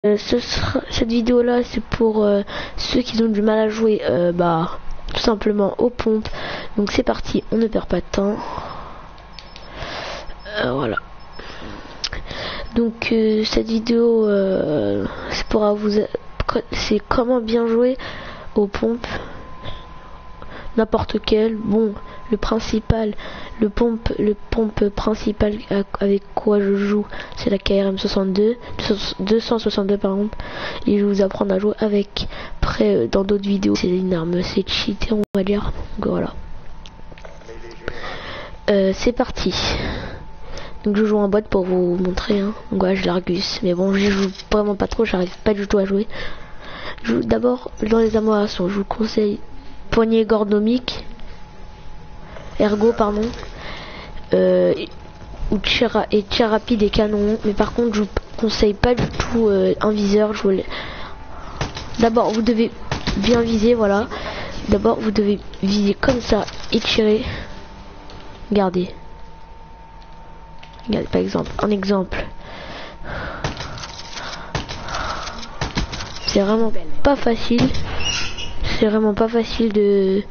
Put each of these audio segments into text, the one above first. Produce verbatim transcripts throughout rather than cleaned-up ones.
Euh, ce sera, cette vidéo là c'est pour euh, ceux qui ont du mal à jouer euh, bah tout simplement aux pompes. Donc c'est parti, on ne perd pas de temps. Euh, voilà. Donc euh, cette vidéo euh, c'est pour vous, c'est comment bien jouer aux pompes, n'importe quel. Bon, le principal, le pompe, le pompe principal avec quoi je joue, c'est la K R M soixante-deux, deux cent soixante-deux par exemple. Et je vais vous apprendre à jouer avec. Après, dans d'autres vidéos, c'est une arme, c'est cheaté, on va dire. Donc voilà. Euh, c'est parti. Donc je joue en boîte pour vous montrer. Hein. Donc voilà, je l'Argus. Mais bon, je joue vraiment pas trop, j'arrive pas du tout à jouer. D'abord, dans les améliorations, je vous conseille poignée ergonomique, ergo pardon, euh, ou tir et tir rapide et canon. Mais par contre, je vous conseille pas du tout euh, un viseur. Je voulais... D'abord, vous devez bien viser, voilà. D'abord, vous devez viser comme ça et tirer. Regardez. Regardez par exemple, un exemple. C'est vraiment pas facile. C'est vraiment pas facile de...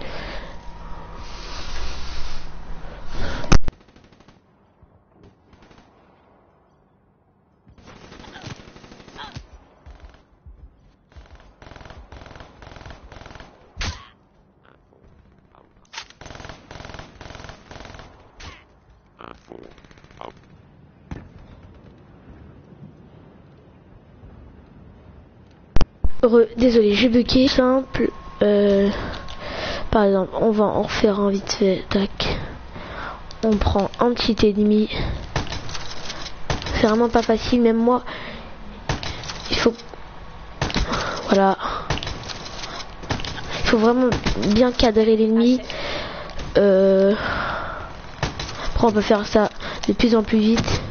Heureux, désolé, j'ai bugué. Simple. Euh, par exemple, on va en refaire un vite fait. Tac. On prend un petit ennemi. C'est vraiment pas facile, même moi. Il faut... Voilà. Il faut vraiment bien cadrer l'ennemi. Euh... Après, on peut faire ça de plus en plus vite.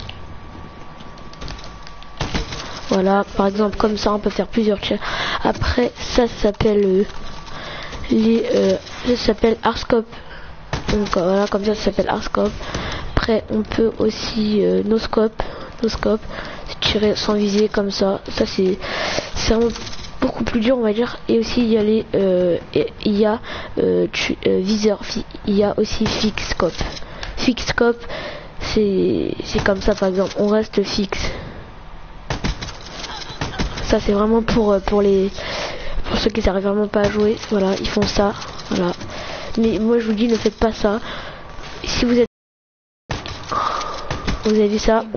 Voilà, par exemple, comme ça, on peut faire plusieurs tirs. Après, ça s'appelle euh, les, euh, ça s'appelle Arscope. Donc voilà, comme ça, ça s'appelle Arscope. Après, on peut aussi euh, noscope, noscope, tirer sans viser comme ça. Ça, c'est, c'est vraiment beaucoup plus dur, on va dire. Et aussi, il y a les, euh, il y a euh, tu, euh, viseur, il y a aussi fixscope. Fixscope, c'est, c'est comme ça, par exemple, on reste fixe. Ça c'est vraiment pour pour les pour ceux qui n'arrivent vraiment pas à jouer. Voilà, ils font ça. Voilà. Mais moi je vous dis, ne faites pas ça. Si vous êtes, vous avez vu ça.